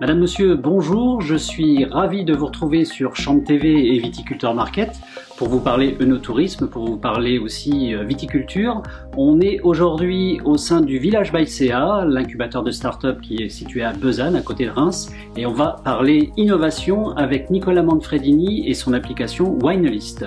Madame, Monsieur, bonjour, je suis ravi de vous retrouver sur Champ TV et Viticulteur Market pour vous parler œnotourisme, pour vous parler aussi viticulture. On est aujourd'hui au sein du Village by CA, l'incubateur de start-up qui est situé à Besançon, à côté de Reims, et on va parler innovation avec Nicolas Manfredini et son application Winelist.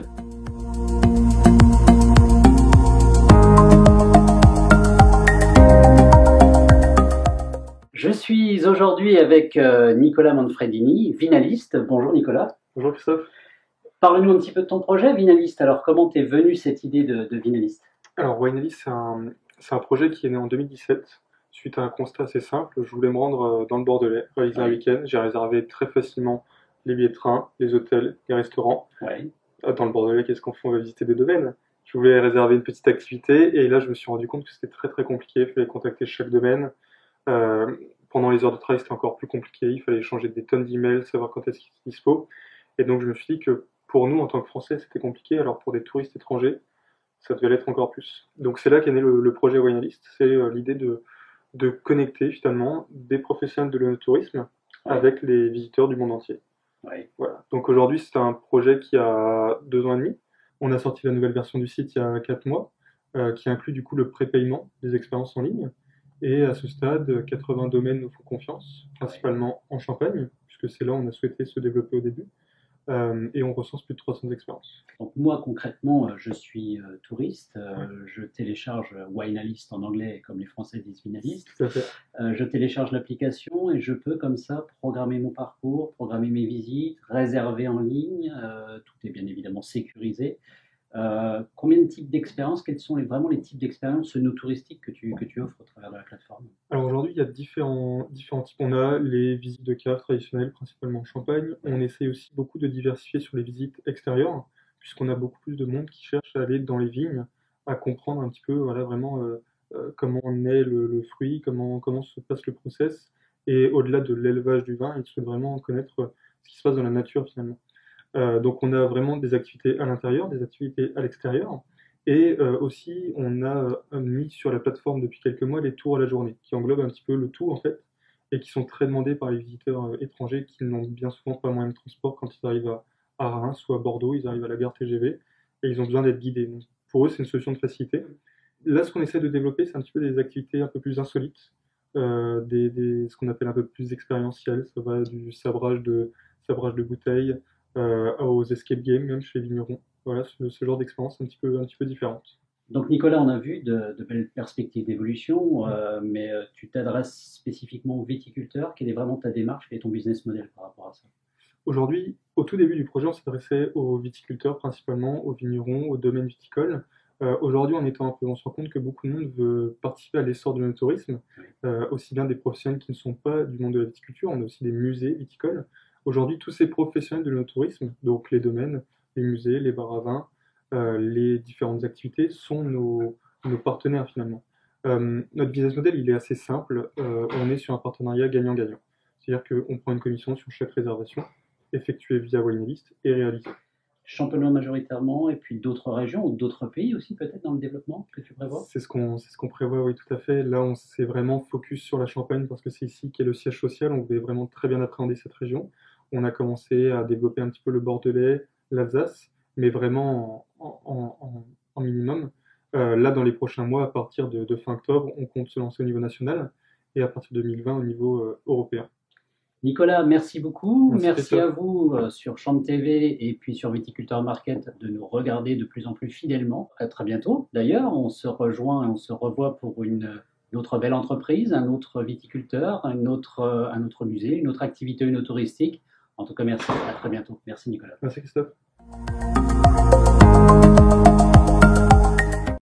Je suis aujourd'hui avec Nicolas Manfredini, Vinalist. Bonjour Nicolas. Bonjour Christophe. Parle-nous un petit peu de ton projet Vinalist. Alors comment t'es venue cette idée de Vinalist? Alors Winelist, c'est un projet qui est né en 2017 suite à un constat assez simple. Je voulais me rendre dans le Bordelais, réaliser un week-end. J'ai réservé très facilement les billets de train, les hôtels, les restaurants. Ouais. Dans le Bordelais, qu'est-ce qu'on fait? On va visiter des domaines. Je voulais réserver une petite activité et là je me suis rendu compte que c'était très compliqué. Il fallait contacter chaque domaine. Pendant les heures de travail, c'était encore plus compliqué. Il fallait échanger des tonnes d'emails, savoir quand est-ce qu'il est dispo. Et donc, je me suis dit que pour nous, en tant que Français, c'était compliqué. Alors, pour des touristes étrangers, ça devait l'être encore plus. Donc, c'est là qu'est né le projet Winelist. C'est l'idée de connecter finalement des professionnels de l'œnotourisme avec les visiteurs du monde entier. Ouais. Voilà. Donc, aujourd'hui, c'est un projet qui a 2 ans et demi. On a sorti la nouvelle version du site il y a 4 mois, qui inclut du coup le prépaiement des expériences en ligne. Et à ce stade, 80 domaines nous font confiance, principalement en Champagne, puisque c'est là où on a souhaité se développer au début. Et on recense plus de 300 expériences. Donc moi concrètement, je suis touriste. Je télécharge Winalist en anglais, comme les Français disent Vinalist. Tout à fait. Je télécharge l'application et je peux comme ça programmer mon parcours, programmer mes visites, réserver en ligne. Tout est bien évidemment sécurisé. Combien de types d'expériences? Quels sont vraiment les types d'expériences no-touristiques que tu offres au travers de la plateforme? Alors aujourd'hui, il y a différents types. On a les visites de cave traditionnelles, principalement en Champagne. On essaye aussi beaucoup de diversifier sur les visites extérieures, puisqu'on a beaucoup plus de monde qui cherche à aller dans les vignes, à comprendre un petit peu voilà, vraiment comment naît le fruit, comment se passe le process. Et au-delà de l'élevage du vin, ils souhaitent vraiment connaître ce qui se passe dans la nature finalement. Donc on a vraiment des activités à l'intérieur, des activités à l'extérieur. Et aussi, on a mis sur la plateforme depuis quelques mois les tours à la journée, qui englobent un petit peu le tout en fait, et qui sont très demandés par les visiteurs étrangers qui n'ont bien souvent pas moyen de transport quand ils arrivent à Reims ou à Bordeaux, ils arrivent à la gare TGV, et ils ont besoin d'être guidés. Donc, pour eux, c'est une solution de facilité. Là, ce qu'on essaie de développer, c'est un petit peu des activités un peu plus insolites, ce qu'on appelle un peu plus expérientielles. Ça va du sabrage de bouteilles, aux escape games, même chez les vignerons. Voilà, ce genre d'expérience un petit peu différente. Donc Nicolas, on a vu de belles perspectives d'évolution, mais tu t'adresses spécifiquement aux viticulteurs. Quelle est vraiment ta démarche? Quel est ton business model par rapport à ça? Aujourd'hui, au tout début du projet, on s'adressait aux viticulteurs principalement, aux vignerons, aux domaines viticoles. Aujourd'hui, on se rend compte que beaucoup de monde veut participer à l'essor de l'œnotourisme, aussi bien des professionnels qui ne sont pas du monde de la viticulture, on a aussi des musées viticoles. Aujourd'hui, tous ces professionnels de l'œnotourisme, donc les domaines, les musées, les bars à vin, les différentes activités, sont nos partenaires finalement. Notre business model, il est assez simple. On est sur un partenariat gagnant-gagnant. C'est-à-dire qu'on prend une commission sur chaque réservation, effectuée via Winelist et réalisée. Champenois majoritairement, et puis d'autres régions ou d'autres pays aussi peut-être dans le développement que tu prévois? C'est ce qu'on prévoit, oui, tout à fait. Là, on s'est vraiment focus sur la Champagne parce que c'est ici qu'est le siège social. On voulait vraiment très bien appréhender cette région. On a commencé à développer un petit peu le Bordelais, l'Alsace, mais vraiment en minimum. Là, dans les prochains mois, à partir de fin octobre, on compte se lancer au niveau national et à partir de 2020 au niveau européen. Nicolas, merci beaucoup. Merci à Christophe. vous sur Champ TV et puis sur Viticulteur Market de nous regarder de plus en plus fidèlement. À très bientôt. D'ailleurs, on se rejoint et on se revoit pour une autre belle entreprise, un autre viticulteur, un autre musée, une autre activité touristique. En tout cas, merci. À très bientôt. Merci Nicolas. Merci Christophe.